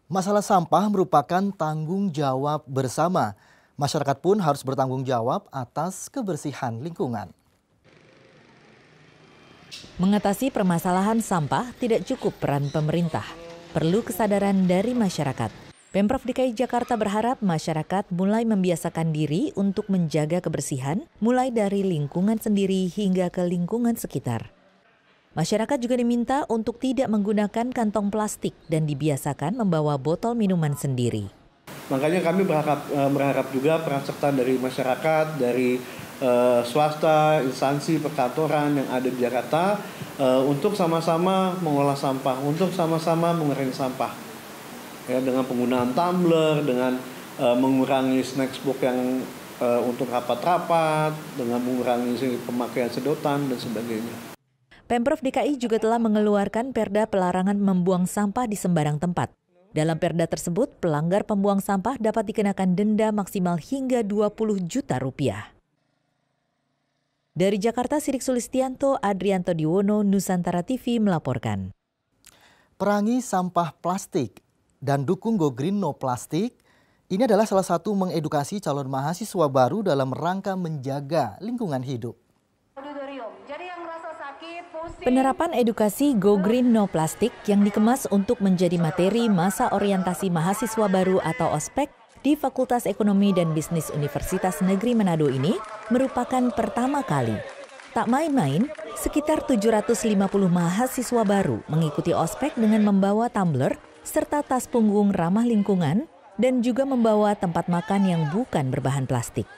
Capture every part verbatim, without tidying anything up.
Masalah sampah merupakan tanggung jawab bersama. Masyarakat pun harus bertanggung jawab atas kebersihan lingkungan. Mengatasi permasalahan sampah tidak cukup peran pemerintah. Perlu kesadaran dari masyarakat. Pemprov D K I Jakarta berharap masyarakat mulai membiasakan diri untuk menjaga kebersihan, mulai dari lingkungan sendiri hingga ke lingkungan sekitar. Masyarakat juga diminta untuk tidak menggunakan kantong plastik dan dibiasakan membawa botol minuman sendiri. Makanya kami berharap, berharap juga peran serta dari masyarakat, dari uh, swasta, instansi perkantoran yang ada di Jakarta uh, untuk sama-sama mengolah sampah, untuk sama-sama mengurangi sampah. Ya, dengan penggunaan tumbler, dengan uh, mengurangi snack box yang uh, untuk rapat-rapat, dengan mengurangi pemakaian sedotan dan sebagainya. Pemprov D K I juga telah mengeluarkan perda pelarangan membuang sampah di sembarang tempat. Dalam perda tersebut, pelanggar pembuang sampah dapat dikenakan denda maksimal hingga dua puluh juta rupiah. Dari Jakarta, Sidik Sulistianto, Adrianto Diwono, Nusantara T V melaporkan. Perangi sampah plastik dan dukung Go Green No Plastik. Ini adalah salah satu mengedukasi calon mahasiswa baru dalam rangka menjaga lingkungan hidup. Penerapan edukasi Go Green No Plastik yang dikemas untuk menjadi materi masa orientasi mahasiswa baru atau ospek di Fakultas Ekonomi dan Bisnis Universitas Negeri Manado ini merupakan pertama kali. Tak main-main, sekitar tujuh ratus lima puluh mahasiswa baru mengikuti ospek dengan membawa tumbler serta tas punggung ramah lingkungan dan juga membawa tempat makan yang bukan berbahan plastik.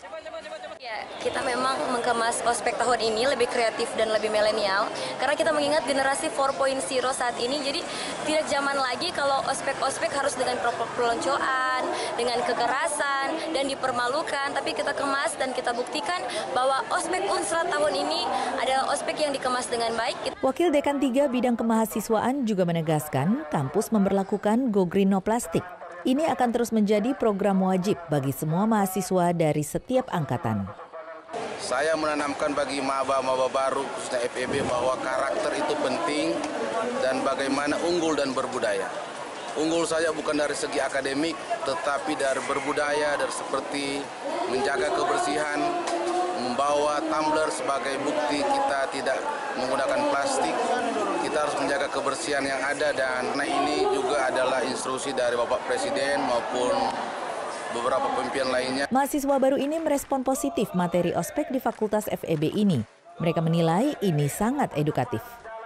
Kita memang mengemas ospek tahun ini lebih kreatif dan lebih milenial karena kita mengingat generasi empat titik nol saat ini, jadi tidak zaman lagi kalau ospek-ospek harus dengan peloncoan, dengan kekerasan dan dipermalukan, tapi kita kemas dan kita buktikan bahwa ospek Unsra tahun ini adalah ospek yang dikemas dengan baik. Wakil Dekan tiga Bidang Kemahasiswaan juga menegaskan kampus memberlakukan Go Green No Plastik. Ini akan terus menjadi program wajib bagi semua mahasiswa dari setiap angkatan. Saya menanamkan bagi maba-maba baru khususnya F E B bahwa karakter itu penting dan bagaimana unggul dan berbudaya. Unggul saja bukan dari segi akademik tetapi dari berbudaya, dari seperti menjaga kebersihan, membawa tumbler sebagai bukti kita tidak menggunakan plastik. Kita harus menjaga kebersihan yang ada dan nah ini juga adalah instruksi dari Bapak Presiden maupun beberapa pimpinan lainnya. Mahasiswa baru ini merespon positif materi ospek di Fakultas F E B ini. Mereka menilai ini sangat edukatif.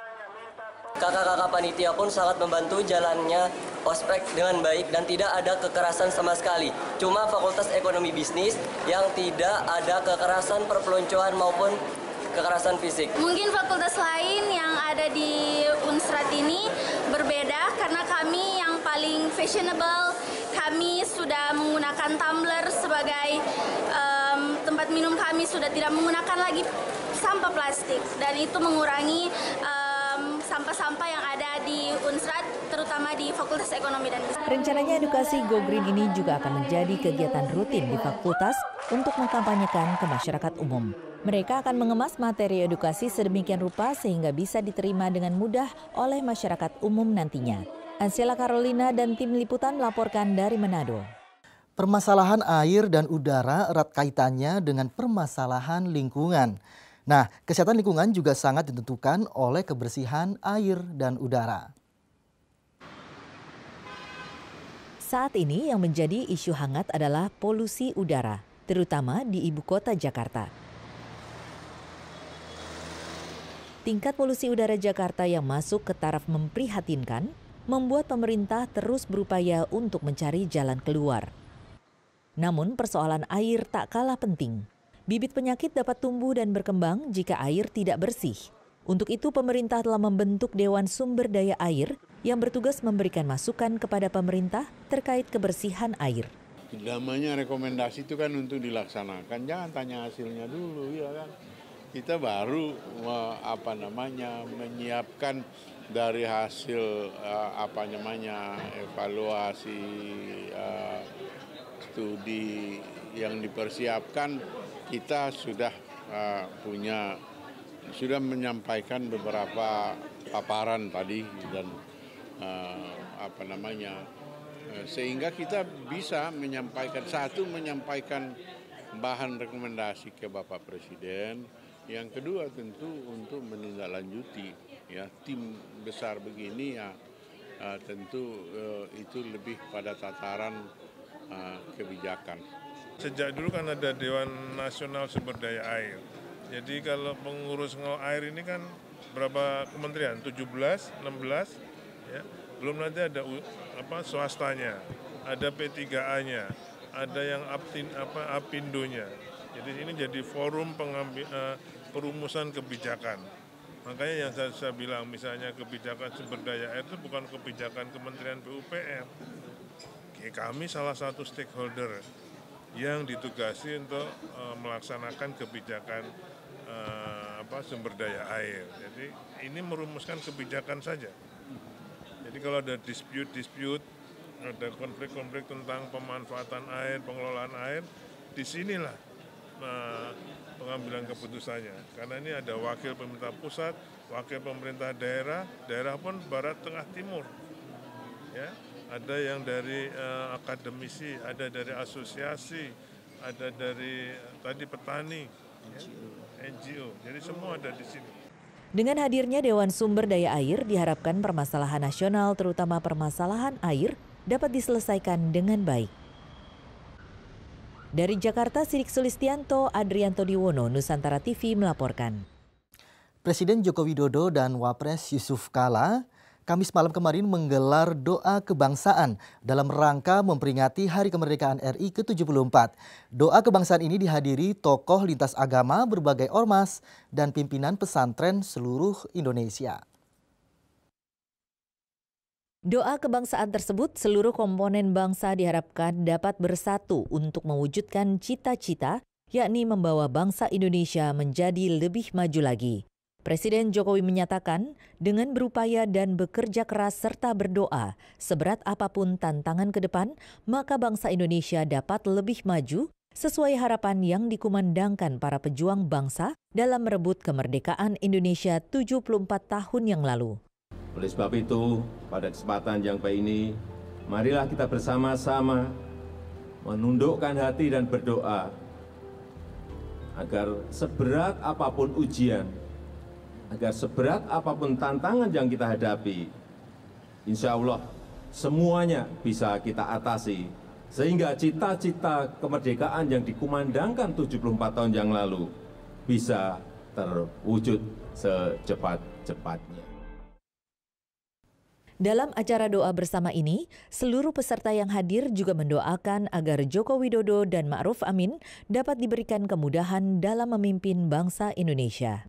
Kakak-kakak panitia pun sangat membantu jalannya ospek dengan baik dan tidak ada kekerasan sama sekali. Cuma Fakultas Ekonomi Bisnis yang tidak ada kekerasan perpeloncoan maupun kekerasan fisik. Mungkin fakultas lain yang ada di Unsrat ini berbeda karena kami yang paling fashionable. Kami sudah menggunakan tumbler sebagai um, tempat minum, kami sudah tidak menggunakan lagi sampah plastik dan itu mengurangi um, sampah-sampah yang ada di Unsrat, terutama di Fakultas Ekonomi dan Bisnis. Rencananya edukasi Go Green ini juga akan menjadi kegiatan rutin di fakultas untuk mengkampanyekan ke masyarakat umum. Mereka akan mengemas materi edukasi sedemikian rupa sehingga bisa diterima dengan mudah oleh masyarakat umum nantinya. Ansela Carolina dan tim liputan melaporkan dari Manado. Permasalahan air dan udara erat kaitannya dengan permasalahan lingkungan. Nah, kesehatan lingkungan juga sangat ditentukan oleh kebersihan air dan udara. Saat ini yang menjadi isu hangat adalah polusi udara, terutama di ibu kota Jakarta. Tingkat polusi udara Jakarta yang masuk ke taraf memprihatinkan membuat pemerintah terus berupaya untuk mencari jalan keluar. Namun persoalan air tak kalah penting. Bibit penyakit dapat tumbuh dan berkembang jika air tidak bersih. Untuk itu pemerintah telah membentuk Dewan Sumber Daya Air yang bertugas memberikan masukan kepada pemerintah terkait kebersihan air. Namanya rekomendasi itu kan untuk dilaksanakan, jangan tanya hasilnya dulu, ya kan. Kita baru apa namanya menyiapkan dari hasil uh, apa namanya evaluasi uh, studi yang dipersiapkan, kita sudah uh, punya sudah menyampaikan beberapa paparan tadi dan uh, apa namanya Sehingga kita bisa menyampaikan, satu menyampaikan bahan rekomendasi ke Bapak Presiden, yang kedua tentu untuk menindaklanjuti ya tim besar begini ya uh, tentu uh, itu lebih pada tataran uh, kebijakan. Sejak dulu kan ada Dewan Nasional Sumber Daya Air. Jadi kalau pengurus ngel air ini kan berapa kementerian? tujuh belas, enam belas ya. Belum nanti ada apa swastanya, ada P tiga A-nya, ada yang aptin, apa Apindonya. Jadi ini jadi forum pengambil uh, perumusan kebijakan. Makanya yang saya, saya bilang misalnya kebijakan sumber daya air itu bukan kebijakan Kementerian P U P R. Kami salah satu stakeholder yang ditugasi untuk uh, melaksanakan kebijakan uh, apa sumber daya air. Jadi ini merumuskan kebijakan saja. Jadi kalau ada dispute-dispute, ada konflik-konflik tentang pemanfaatan air, pengelolaan air, disinilah uh, pengambilan keputusannya. Karena ini ada wakil pemerintah pusat, wakil pemerintah daerah, daerah pun barat, tengah, timur. Ya, ada yang dari uh, akademisi, ada dari asosiasi, ada dari uh, tadi petani, ya, N G O. Jadi semua ada di sini. Dengan hadirnya Dewan Sumber Daya Air, diharapkan permasalahan nasional, terutama permasalahan air, dapat diselesaikan dengan baik. Dari Jakarta, Sidik Sulistianto, Adrianto Diwono, Nusantara T V melaporkan. Presiden Joko Widodo dan Wapres Yusuf Kala Kamis malam kemarin menggelar doa kebangsaan dalam rangka memperingati Hari Kemerdekaan R I ke tujuh puluh empat. Doa kebangsaan ini dihadiri tokoh lintas agama, berbagai ormas, dan pimpinan pesantren seluruh Indonesia. Doa kebangsaan tersebut, seluruh komponen bangsa diharapkan dapat bersatu untuk mewujudkan cita-cita, yakni membawa bangsa Indonesia menjadi lebih maju lagi. Presiden Jokowi menyatakan, dengan berupaya dan bekerja keras serta berdoa, seberat apapun tantangan ke depan, maka bangsa Indonesia dapat lebih maju sesuai harapan yang dikumandangkan para pejuang bangsa dalam merebut kemerdekaan Indonesia tujuh puluh empat tahun yang lalu. Oleh sebab itu, pada kesempatan yang baik ini, marilah kita bersama-sama menundukkan hati dan berdoa agar seberat apapun ujian, agar seberat apapun tantangan yang kita hadapi, insya Allah semuanya bisa kita atasi, sehingga cita-cita kemerdekaan yang dikumandangkan tujuh puluh empat tahun yang lalu bisa terwujud secepat-cepatnya. Dalam acara doa bersama ini, seluruh peserta yang hadir juga mendoakan agar Joko Widodo dan Ma'ruf Amin dapat diberikan kemudahan dalam memimpin bangsa Indonesia.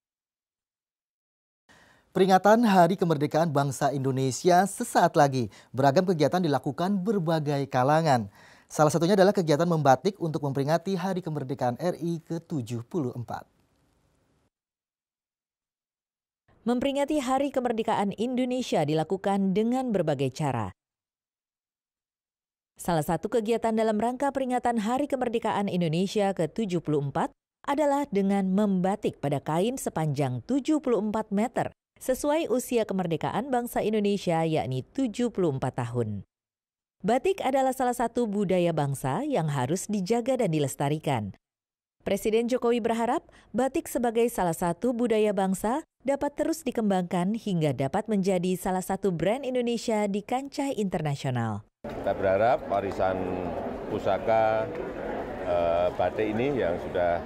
Peringatan Hari Kemerdekaan Bangsa Indonesia sesaat lagi. Beragam kegiatan dilakukan berbagai kalangan. Salah satunya adalah kegiatan membatik untuk memperingati Hari Kemerdekaan R I ke tujuh puluh empat. Memperingati Hari Kemerdekaan Indonesia dilakukan dengan berbagai cara. Salah satu kegiatan dalam rangka peringatan Hari Kemerdekaan Indonesia ke tujuh puluh empat adalah dengan membatik pada kain sepanjang tujuh puluh empat meter sesuai usia kemerdekaan bangsa Indonesia, yakni tujuh puluh empat tahun. Batik adalah salah satu budaya bangsa yang harus dijaga dan dilestarikan. Presiden Jokowi berharap batik sebagai salah satu budaya bangsa dapat terus dikembangkan hingga dapat menjadi salah satu brand Indonesia di kancah internasional. Kita berharap warisan pusaka eh, batik ini yang sudah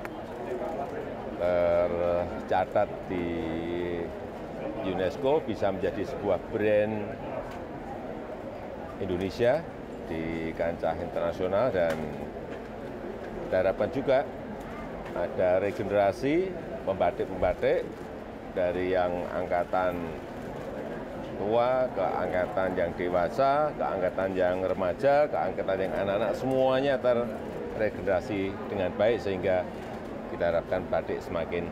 tercatat di UNESCO bisa menjadi sebuah brand Indonesia di kancah internasional, dan kita harapkan juga ada regenerasi pembatik-pembatik dari yang angkatan tua ke angkatan yang dewasa, ke angkatan yang remaja, ke angkatan yang anak-anak, semuanya terregenerasi dengan baik sehingga kita harapkan batik semakin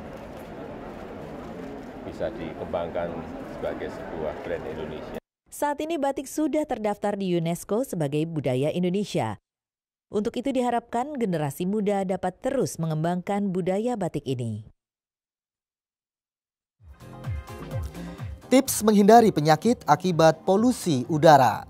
bisa dikembangkan sebagai sebuah brand Indonesia. Saat ini batik sudah terdaftar di UNESCO sebagai budaya Indonesia. Untuk itu diharapkan generasi muda dapat terus mengembangkan budaya batik ini. Tips menghindari penyakit akibat polusi udara.